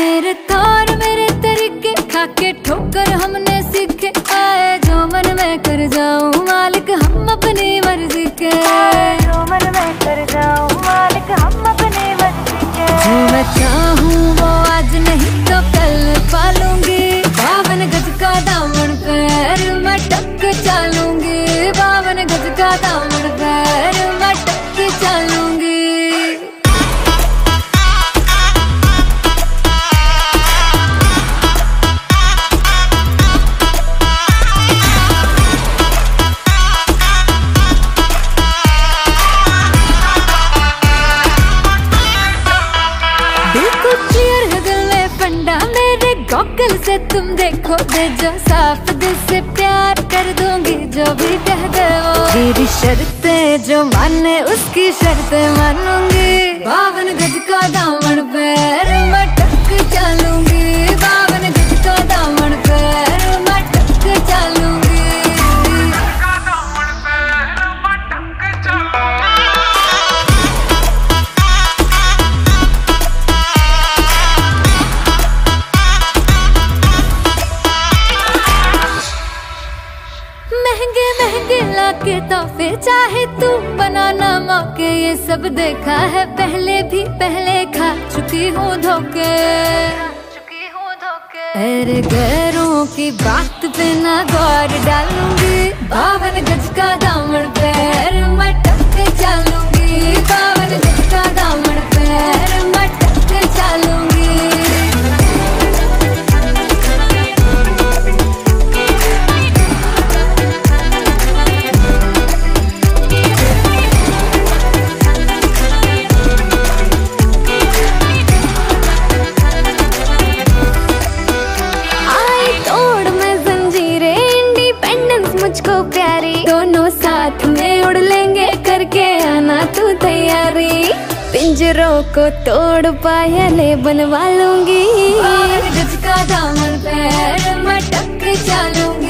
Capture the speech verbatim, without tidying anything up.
मेरे तौर मेरे तरीके खाके ठोकर हमने सीखे, आए जो मन में कर जाऊं मालिक हम अपनी मर्जी के, जो मन में कर जाऊं मालिक हम अपनी मर्जी के। जो मैं चाहूं वो आज नहीं तो कल पालूंगी, बावन गज का दामन पैर मैं टक चालूंगी, बावन गज का दामन पैर मैं टक चालूंगी। गॉगल से तुम देखो दे जो साफ दिल से प्यार कर दूंगी, जो भी कह दे वो मेरी शर्तें जो माने उसकी शर्तें मानूंगी, बावन गज का दामन पैर मैं टक चालूंगी, बावन गज का दामन पैर मैं टक चालूंगी। महंगे महंगे लाके तोहफे चाहे तू बनाना मौके, ये सब देखा है पहले भी पहले खा चुकी हूँ धोखे, अरे गैरों की बात पे ना गौर डालूंगी, बावन गज का दामन पैर मैं टक चालूंगी, बावन गज का दामन पैर मैं टक चालूंगी। दोनों साथ में उड़ लेंगे करके आना तू तैयारी, पिंजरों को तोड़ पायले बनवा लूंगी, गज का दामन पैर मैं टक चालूंगी।